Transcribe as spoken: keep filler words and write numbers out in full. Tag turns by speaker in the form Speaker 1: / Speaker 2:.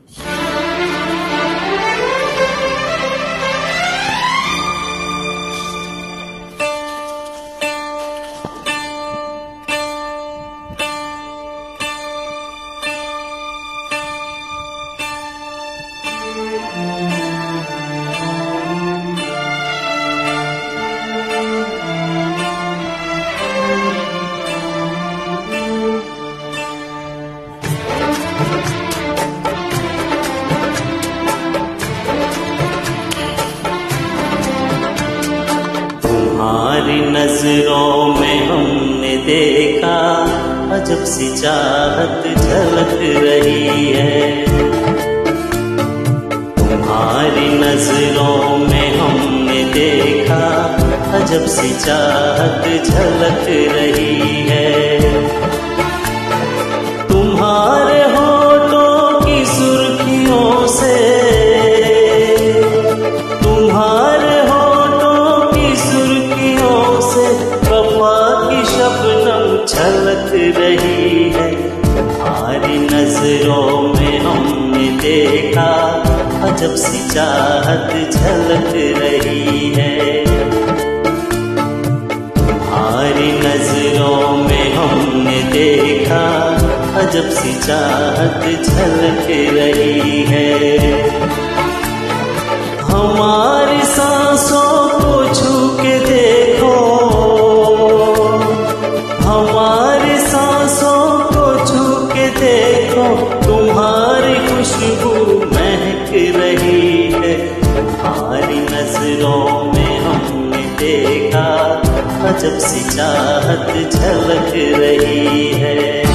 Speaker 1: तुम्हारी नजरों में हमने देखा अजब सी चाहत झलक रही है। तुम्हारी नजरों में हमने देखा अजब सी चाहत झलक रही है। तुम्हारे होठों की सुर्खियों से तुम्हारे होठों की सुर्खियों से वफा की शबनम छलक रही है। तुम्हारी नजरों में हमने देखा अजब सी चाहत झलक रही है। तुम्हारी नजरों में हमने देखा अजब सी चाहत झलक रही है। हमारी सांसों को छू के देखो, हमारी सांसों को छू के देखो, तुम्हारी खुशबू महक रही है। तुम्हारी नजरों में हमने देखा अजब सी चाहत झलक रही है।